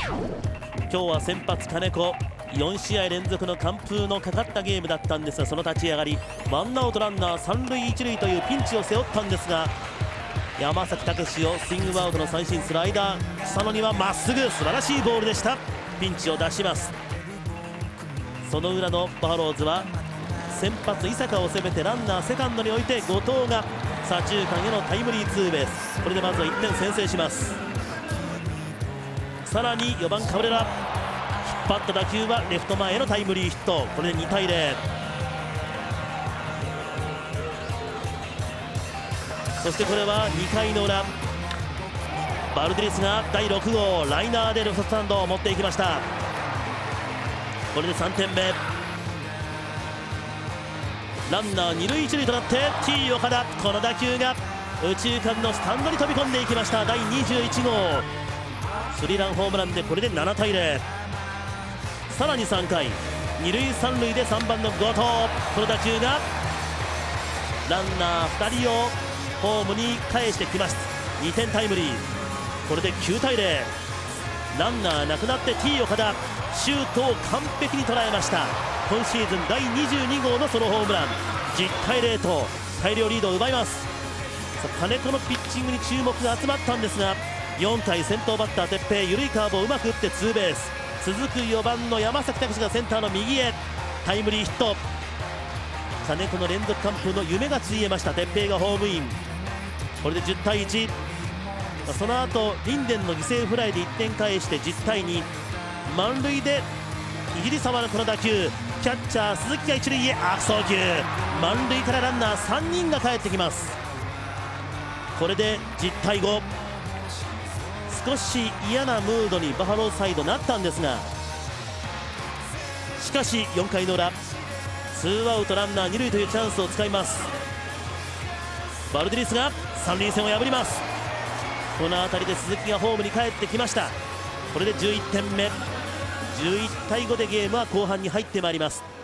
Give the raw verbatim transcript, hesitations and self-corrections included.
今日は先発金子、よん試合連続の完封のかかったゲームだったんですが、その立ち上がりワンアウトランナー三塁一塁というピンチを背負ったんですが、山崎武司をスイングアウトの三振、スライダー、草野にはまっすぐ、素晴らしいボールでした。ピンチを出します。その裏のバファローズは先発井坂を攻めてランナーセカンドに置いて後藤が左中間へのタイムリーツーベース、これでまずはいってん先制します。さらによばんカブレラ、引っ張った打球はレフト前へのタイムリーヒット、これでにたいゼロ。そしてこれはにかいの裏、バルディリスがだいろく号ライナーでレフトスタンドを持っていきました。これでさんてんめ、ランナー二塁一塁となって T 岡田、この打球が右中間のスタンドに飛び込んでいきました。だいにじゅういち号スリーランホームランでこれでななたいゼロ。さらにさんかい二塁三塁でさんばんの後藤、この打球がランナーふたりをホームに返してきます。にてんタイムリー、これできゅうたいゼロ。ランナーなくなって T 岡田、シュートを完璧に捉えました。今シーズンだいにじゅうに号のソロホームラン、じゅったいゼロと大量リードを奪います。金子のピッチングに注目が集まったんですが、よん対先頭バッター哲平、緩いカーブをうまく打ってツーベース、続くよばんの山崎武司がセンターの右へタイムリーヒット。金子の連続完封の夢がついえました。哲平がホームイン、これでじゅうたいいち。その後リンデンの犠牲フライでいってん返してじゅうたいに、満塁でイギリ沢のこの打球、キャッチャー鈴木が一塁へ悪送球、満塁からランナーさんにんが帰ってきます。これでじゅうたいご。少し嫌なムードにバファローサイドなったんですが、しかしよんかいの裏、ツーアウトランナー二塁というチャンスを使います。バルディリスが三塁線を破ります。この辺りで鈴木がホームに帰ってきました。これでじゅういってんめ、じゅういちたいごでゲームは後半に入ってまいります。